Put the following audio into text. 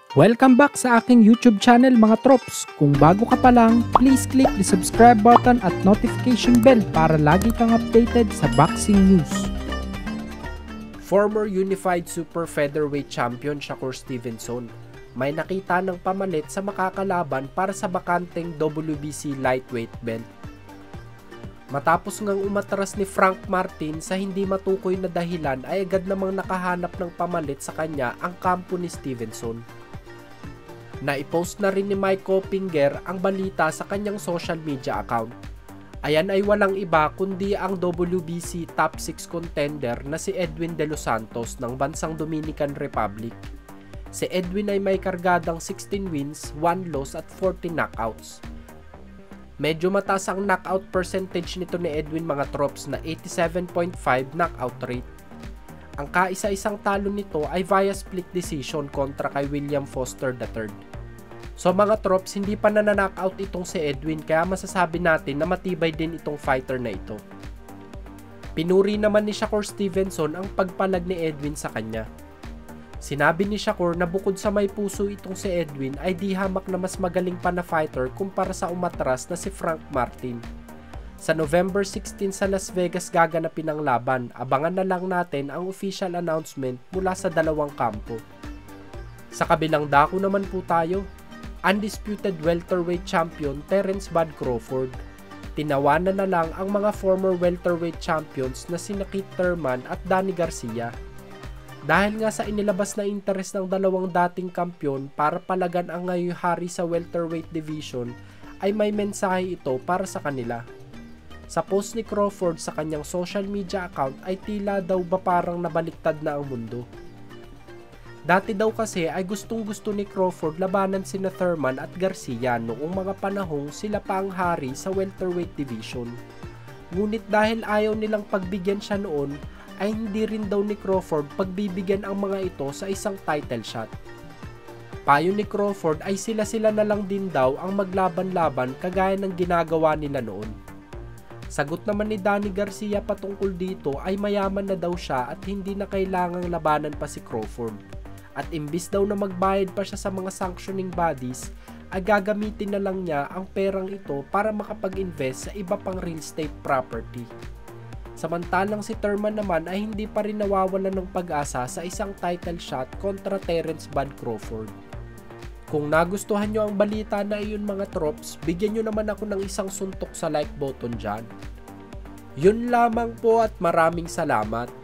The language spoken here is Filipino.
Welcome back sa aking YouTube channel mga trops. Kung bago ka pa lang, please click the subscribe button at notification bell para lagi kang updated sa boxing news. Former Unified Super Featherweight Champion Shakur Stevenson may nakita ng pamalit sa makakalaban para sa bakanteng WBC Lightweight belt. Matapos ngang umatras ni Frank Martin sa hindi matukoy na dahilan ay agad namang nakahanap ng pamalit sa kanya ang kampo ni Stevenson. Naipost na rin ni Mike Coppinger ang balita sa kanyang social media account. Ayan ay walang iba kundi ang WBC top 6 contender na si Edwin De Los Santos ng bansang Dominican Republic. Si Edwin ay may kargadang 16 wins, 1 loss at 40 knockouts. Medyo mataas ang knockout percentage nito ni Edwin mga trops na 87.5 knockout rate. Ang kaisa-isang talo nito ay via split decision kontra kay William Foster III. So mga trops, hindi pa nananockout itong si Edwin kaya masasabi natin na matibay din itong fighter na ito. Pinuri naman ni Shakur Stevenson ang pagpalag ni Edwin sa kanya. Sinabi ni Shakur na bukod sa may puso itong si Edwin ay di hamak na mas magaling pa na fighter kumpara sa umatras na si Frank Martin. Sa November 16 sa Las Vegas gaganapin ang laban, abangan na lang natin ang official announcement mula sa dalawang kampo. Sa kabilang dako naman po tayo, undisputed welterweight champion Terence Bud Crawford. Tinawanan na lang ang mga former welterweight champions na sina Keith Thurman at Danny Garcia. Dahil nga sa inilabas na interes ng dalawang dating kampiyon para palagan ang ngayong hari sa welterweight division, ay may mensahe ito para sa kanila. Sa post ni Crawford sa kanyang social media account ay tila daw ba parang nabaliktad na ang mundo. Dati daw kasi ay gustong-gusto ni Crawford labanan sina Thurman at Garcia noong mga panahong sila pa ang hari sa welterweight division. Ngunit dahil ayaw nilang pagbigyan siya noon, ay hindi rin daw ni Crawford pagbibigyan ang mga ito sa isang title shot. Payo ni Crawford ay sila-sila na lang din daw ang maglaban-laban kagaya ng ginagawa nila noon. Sagot naman ni Danny Garcia patungkol dito ay mayaman na daw siya at hindi na kailangang labanan pa si Crawford. At imbis daw na magbayad pa siya sa mga sanctioning bodies, ay gagamitin na lang niya ang perang ito para makapag-invest sa iba pang real estate property. Samantalang si Thurman naman ay hindi pa rin nawawalan ng pag-asa sa isang title shot kontra Terence Bud Crawford. Kung nagustuhan nyo ang balita na iyon mga trops, bigyan nyo naman ako ng isang suntok sa like button dyan. Yun lamang po at maraming salamat.